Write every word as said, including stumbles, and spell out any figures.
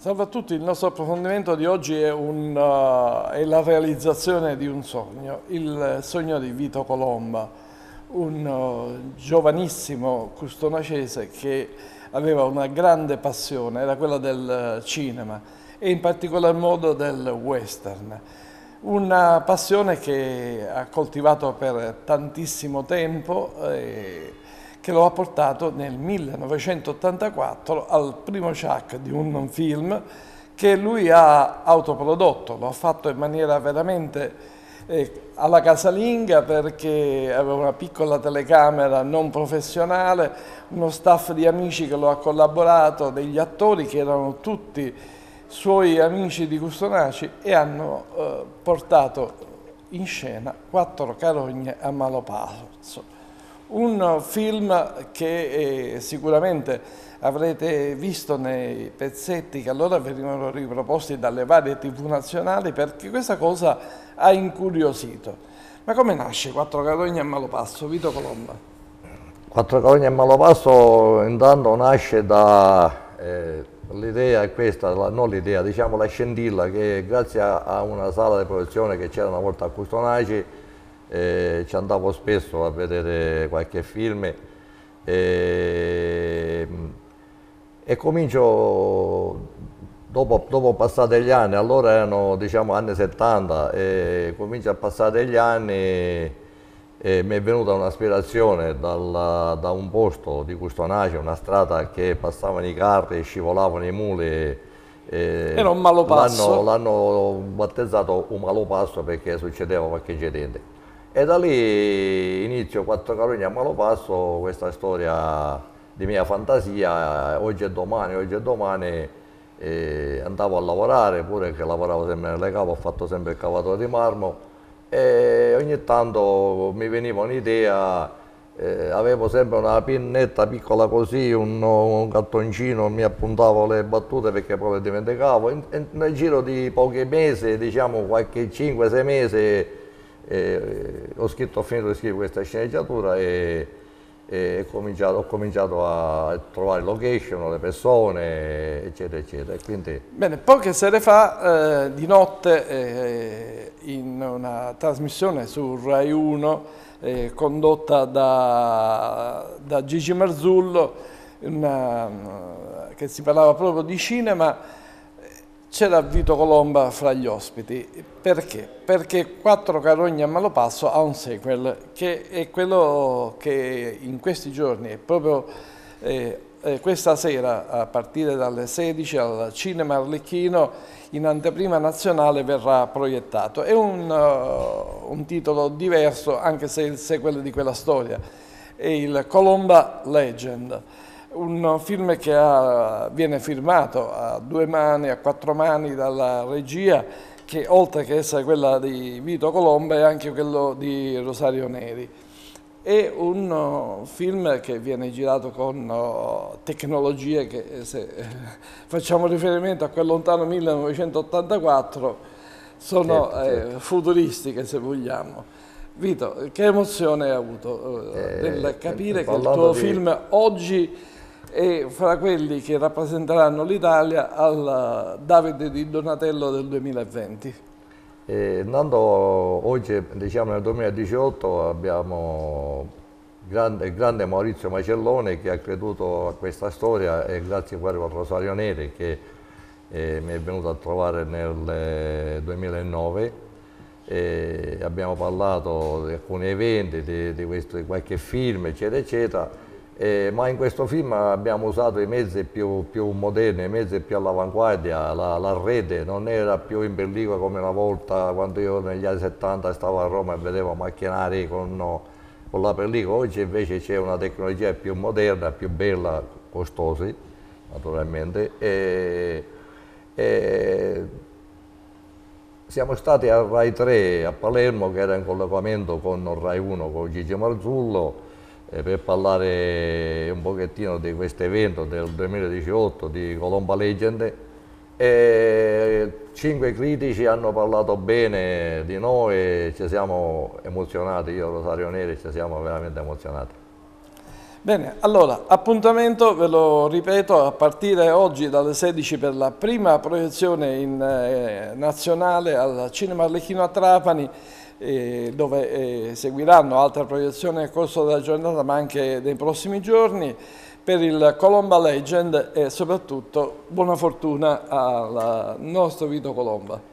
Salve a tutti, il nostro approfondimento di oggi è, un, uh, è la realizzazione di un sogno, il sogno di Vito Colomba, un uh, giovanissimo custonacese che aveva una grande passione, era quella del cinema e in particolar modo del western. Una passione che ha coltivato per tantissimo tempo e che lo ha portato nel millenovecentottantaquattro al primo ciak di un film che lui ha autoprodotto, lo ha fatto in maniera veramente eh, alla casalinga, perché aveva una piccola telecamera non professionale, uno staff di amici che lo ha collaborato, degli attori che erano tutti suoi amici di Custonaci, e hanno eh, portato in scena Quattro carogne a Malopazzo. Un film che eh, sicuramente avrete visto nei pezzetti che allora venivano riproposti dalle varie tivù nazionali, perché questa cosa ha incuriosito. Ma come nasce Quattro carogne a Malopasso, Vito Colomba? Quattro carogne a Malopasso intanto nasce da... Eh, l'idea è questa, la, non l'idea, diciamo la scintilla, che grazie a, a una sala di proiezione che c'era una volta a Custonaci, Eh, ci andavo spesso a vedere qualche film e, e comincio, dopo, dopo passare gli anni, allora erano diciamo anni settanta, e comincio a passare gli anni e mi è venuta un'aspirazione da un posto di Custonaci, una strada che passavano i carri, scivolavano i muli. Era un Malopasso. L'hanno battezzato un Malopasso perché succedeva qualche incidente. E da lì inizio Quattro carogne a Malopasso, questa storia di mia fantasia, oggi e domani, oggi e domani, eh, andavo a lavorare, pure che lavoravo sempre nelle cave, ho fatto sempre il cavatore di marmo, e ogni tanto mi veniva un'idea, eh, avevo sempre una pinnetta piccola così, un, un cartoncino, mi appuntavo le battute perché poi le dimenticavo, in, in, nel giro di pochi mesi, diciamo qualche cinque sei mesi, Eh, ho scritto, ho finito di scrivere questa sceneggiatura e, e cominciato, ho cominciato a trovare location, le persone, eccetera, eccetera. E quindi... Bene, poche sere fa, eh, di notte, eh, in una trasmissione su Rai uno, eh, condotta da, da Gigi Marzullo, una, che si parlava proprio di cinema, c'era Vito Colomba fra gli ospiti. Perché? Perché Quattro carogne a Malopasso ha un sequel, che è quello che in questi giorni, è proprio eh, eh, questa sera, a partire dalle sedici al Cinema Arlecchino, in anteprima nazionale verrà proiettato. È un, uh, un titolo diverso, anche se è il sequel di quella storia. È il Colomba Legend. Un film che ha, viene firmato a due mani, a quattro mani dalla regia, che oltre che essere quella di Vito Colomba è anche quello di Rosario Neri. È un uh, film che viene girato con uh, tecnologie che, se eh, facciamo riferimento a quel lontano millenovecentottantaquattro, sono certo, certo. Eh, futuristiche, se vogliamo. Vito, che emozione hai avuto uh, Eh, nel capire che il tuo parlando di... film oggi e fra quelli che rappresenteranno l'Italia al Davide di Donatello del duemilaventi? Eh, Nando, oggi, diciamo nel duemiladiciotto, abbiamo grande, il grande Maurizio Macellone che ha creduto a questa storia, e grazie poi a Rosario Neri che eh, mi è venuto a trovare nel eh, duemilanove. Eh, abbiamo parlato di alcuni eventi, di, di, questo, di qualche film, eccetera, eccetera. Eh, ma in questo film abbiamo usato i mezzi più, più moderni, i mezzi più all'avanguardia, la, la rete non era più in pellicola come una volta quando io negli anni settanta stavo a Roma e vedevo macchinari con, no, con la pellicola. Oggi invece c'è una tecnologia più moderna, più bella, costosi naturalmente. E, e siamo stati a Rai tre a Palermo, che era in collegamento con Rai uno, con Gigi Marzullo, per parlare un pochettino di questo evento del duemiladiciotto di Colomba Legend, e cinque critici hanno parlato bene di noi e ci siamo emozionati, io e Rosario Neri ci siamo veramente emozionati. Bene, allora, appuntamento, ve lo ripeto, a partire oggi dalle sedici per la prima proiezione in, eh, nazionale al Cinema Arlecchino a Trapani, eh, dove eh, seguiranno altre proiezioni nel corso della giornata, ma anche nei prossimi giorni, per il Colomba Legend, e soprattutto buona fortuna al nostro Vito Colomba.